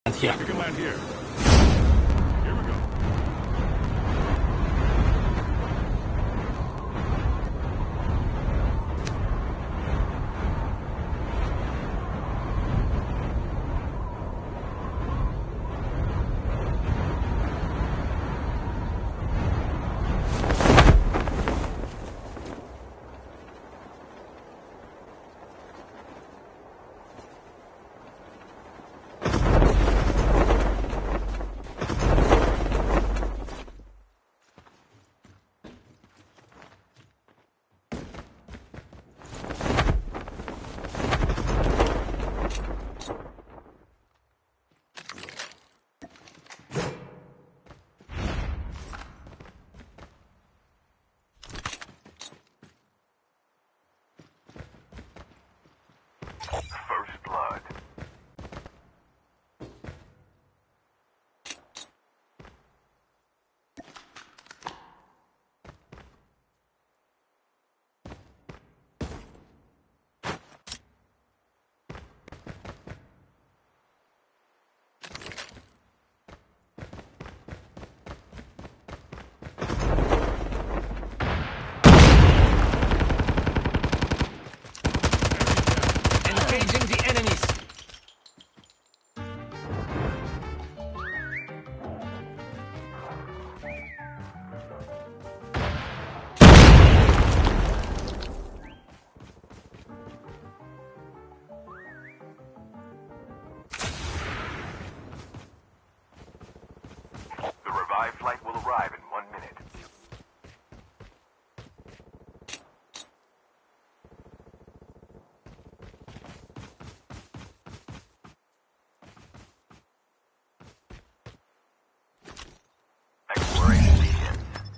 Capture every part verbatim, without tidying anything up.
here. You can land here. Here we go. First blood. Engaging the enemies. The revived flight will arrive in one minute. Exploration begins.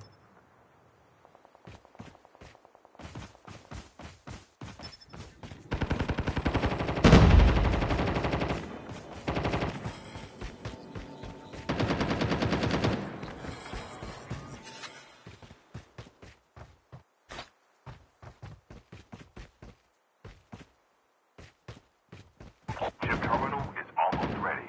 Chip terminal is almost ready.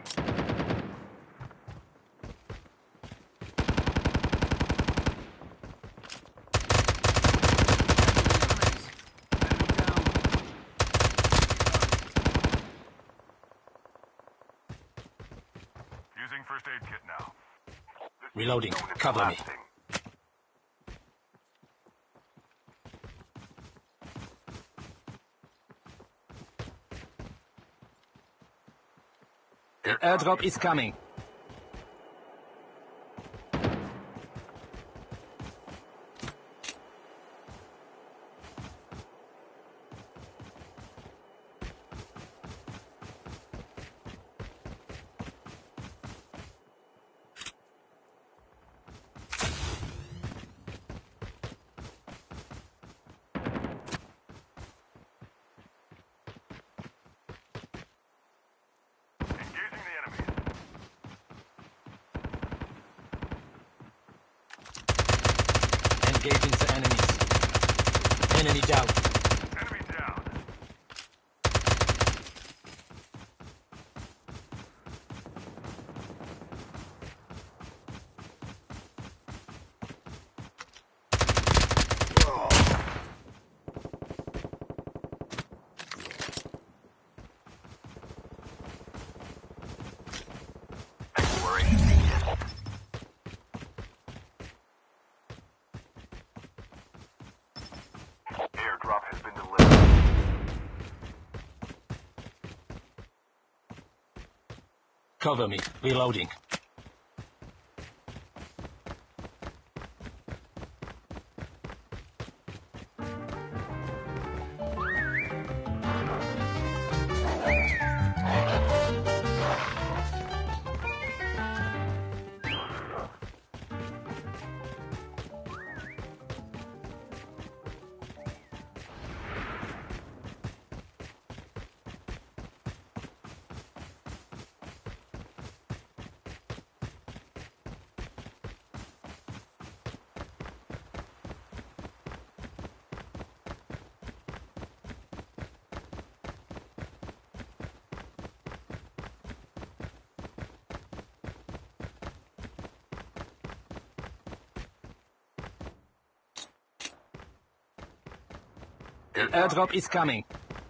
Using first aid kit now. This Reloading. zone is Cover me. collapsing. The airdrop is coming. Engaging the enemies. Engaging the enemies. Enemy down. Enemy down. Exploration begins. Airdrop has been delivered. Cover me. Reloading. The airdrop is coming.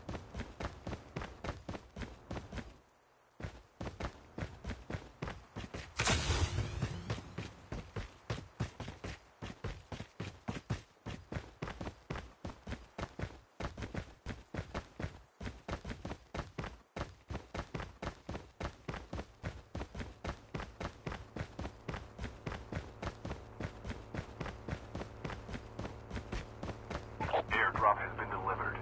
Airdrop has been delivered.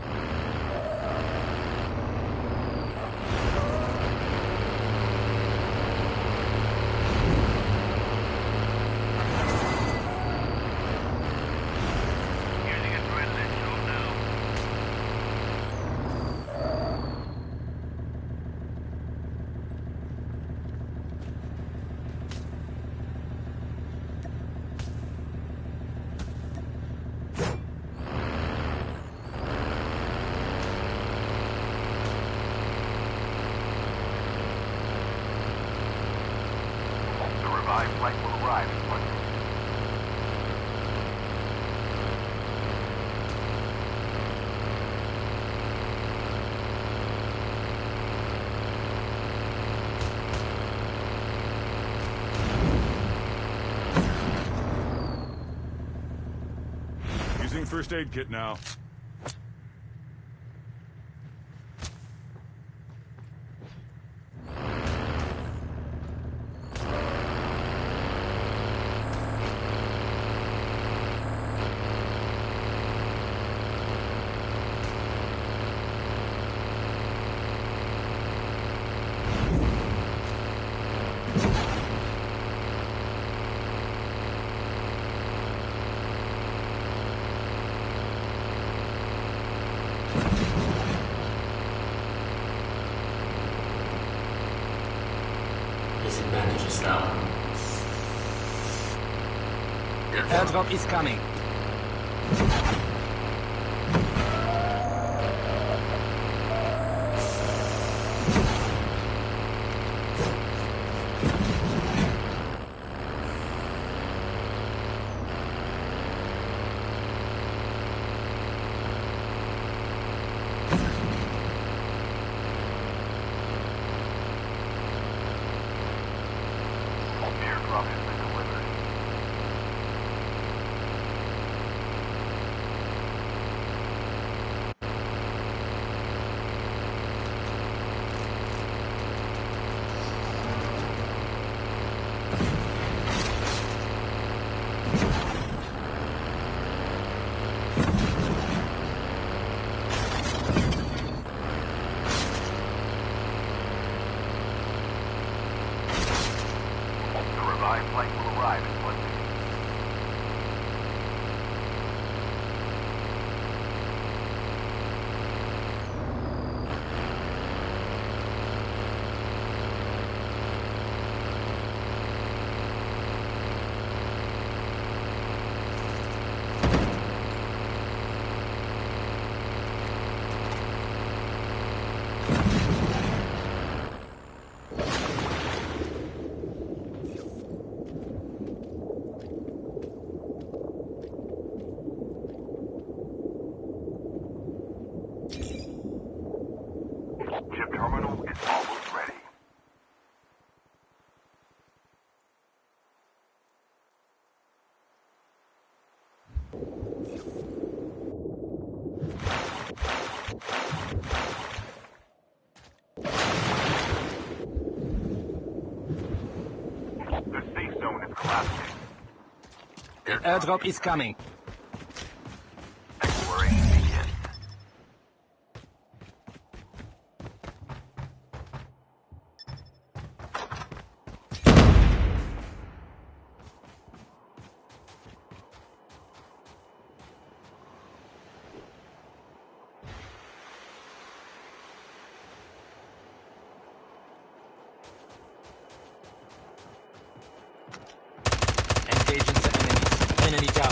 Using adrenaline shot now. The revived flight will arrive in one minute. Using first aid kit now. Disadvantages now. Airdrop is coming. Airdrop has been delivered. The revived flight will arrive in one minute. Chip terminal is almost ready. The safe zone is collapsing. The airdrop is coming. Exploration begins. Engaging the enemies. Enemy down.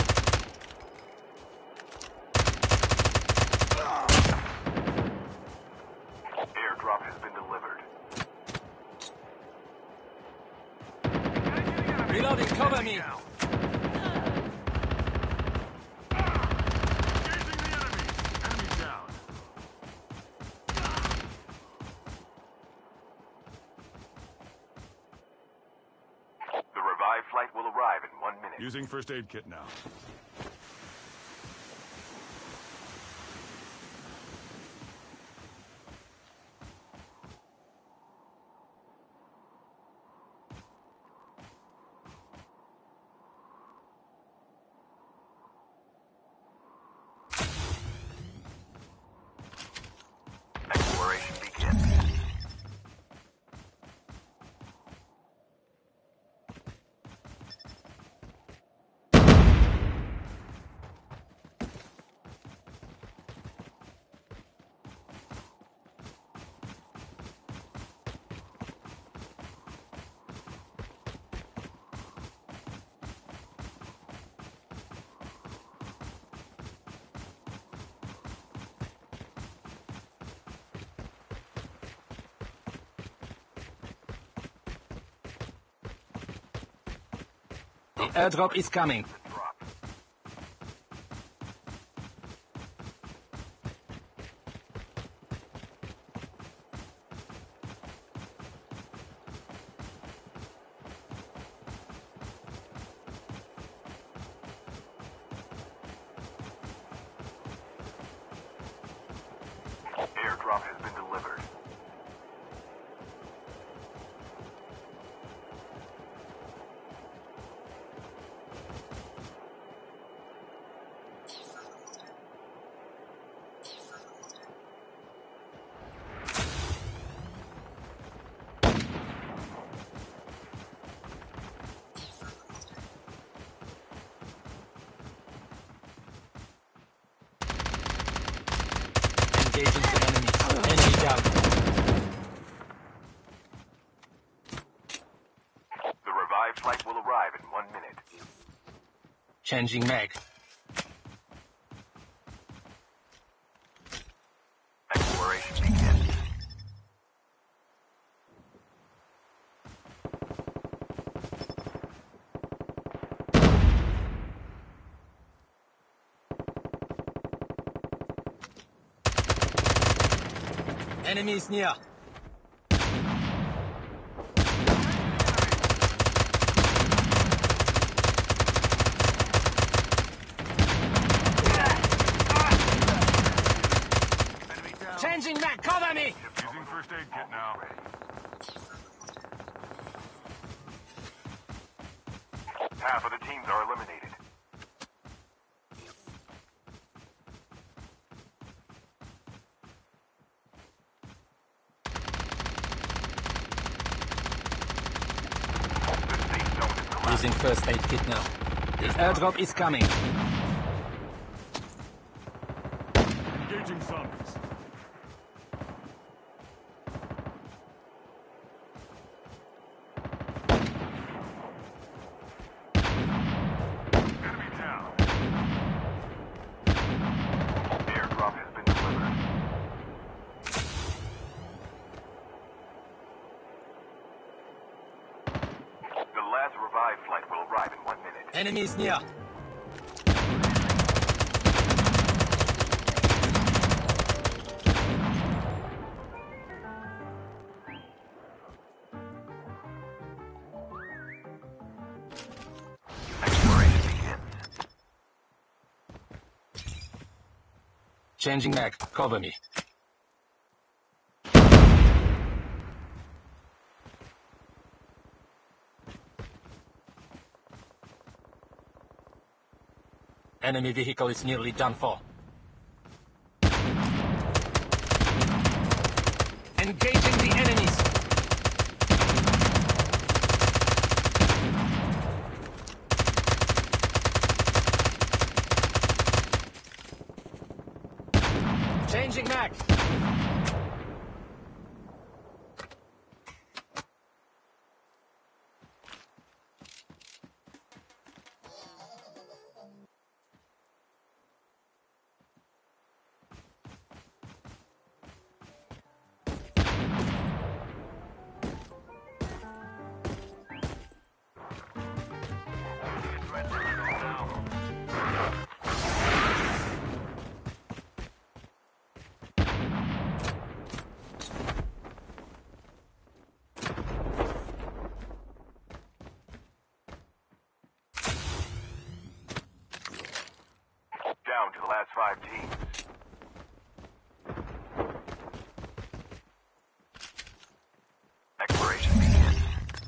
Airdrop has been delivered. Reloading, cover me. Engaging the enemy. flight will arrive in one minute. Using first aid kit now. Exploration begins. The airdrop is coming. Drop. Airdrop has been delivered. Engaging the enemies. Enemy down. The revived flight will arrive in one minute. Changing mag. Exploration begins. Enemy is near. Changing mag. Cover me. Using first aid kit now. Half of the teams are eliminated. The safe zone is collapsed. Using first aid kit now. The airdrop is coming. Engaging zombies. Enemy down. Airdrop has been delivered. The last revived flight will arrive in one minute. Enemy is near. Exploration begins. Changing mag. Cover me. Enemy vehicle is nearly done for. Engaging the enemies. Changing mag. five teams. Exploration begins.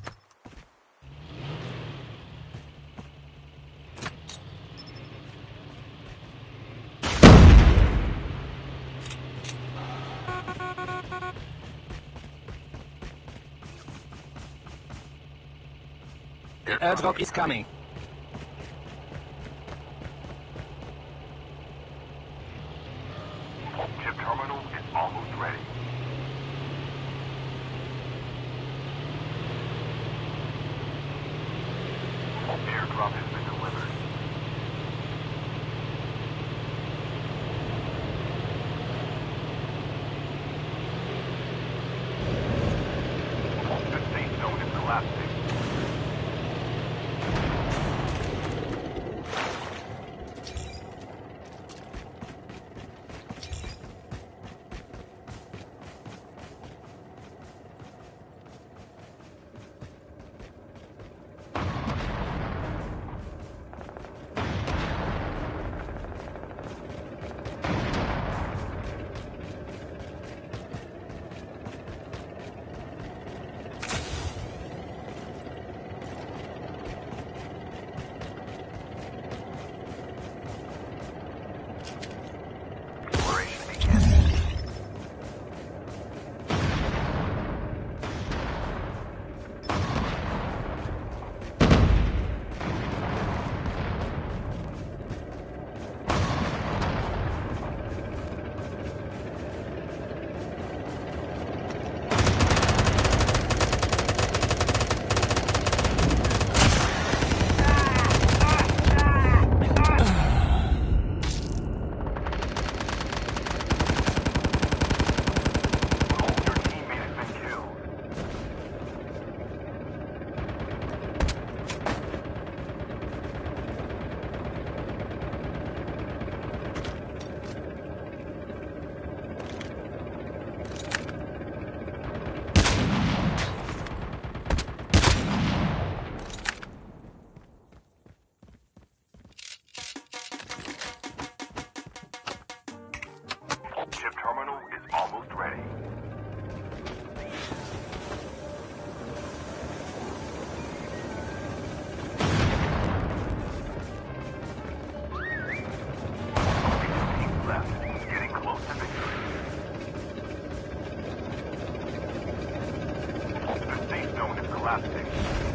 The airdrop is coming. Chip terminal is almost ready. Airdrop has been delivered. The safe zone is collapsing. Exploration begins. Your teammate has been killed. Chip terminal is almost ready. Six teams left, getting close to victory. The safe zone is collapsing.